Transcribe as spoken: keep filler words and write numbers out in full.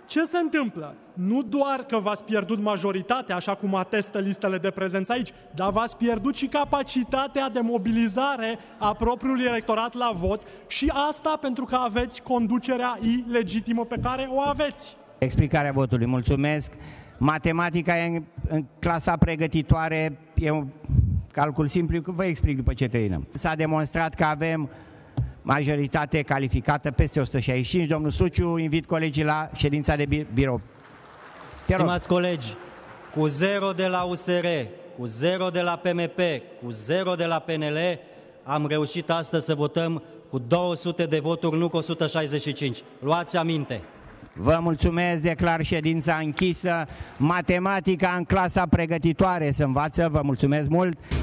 ce se întâmplă? Nu doar că v-ați pierdut majoritatea, așa cum atestă listele de prezență aici, dar v-ați pierdut și capacitatea de mobilizare a propriului electorat la vot și asta pentru că aveți conducerea ilegitimă pe care o aveți. Explicarea votului, mulțumesc. Matematica e în, în clasa pregătitoare, e un calcul simplu, vă explic după ce terminăm. S-a demonstrat că avem majoritate calificată peste o sută șaizeci și cinci. Domnul Suciu, invit colegii la ședința de birou. Stimați colegi, cu zero de la U S R, cu zero de la P M P, cu zero de la P N L, am reușit astăzi să votăm cu două sute de voturi, nu cu o sută șaizeci și cinci. Luați aminte! Vă mulțumesc, declar ședința închisă. Matematica în clasa pregătitoare se învață, vă mulțumesc mult.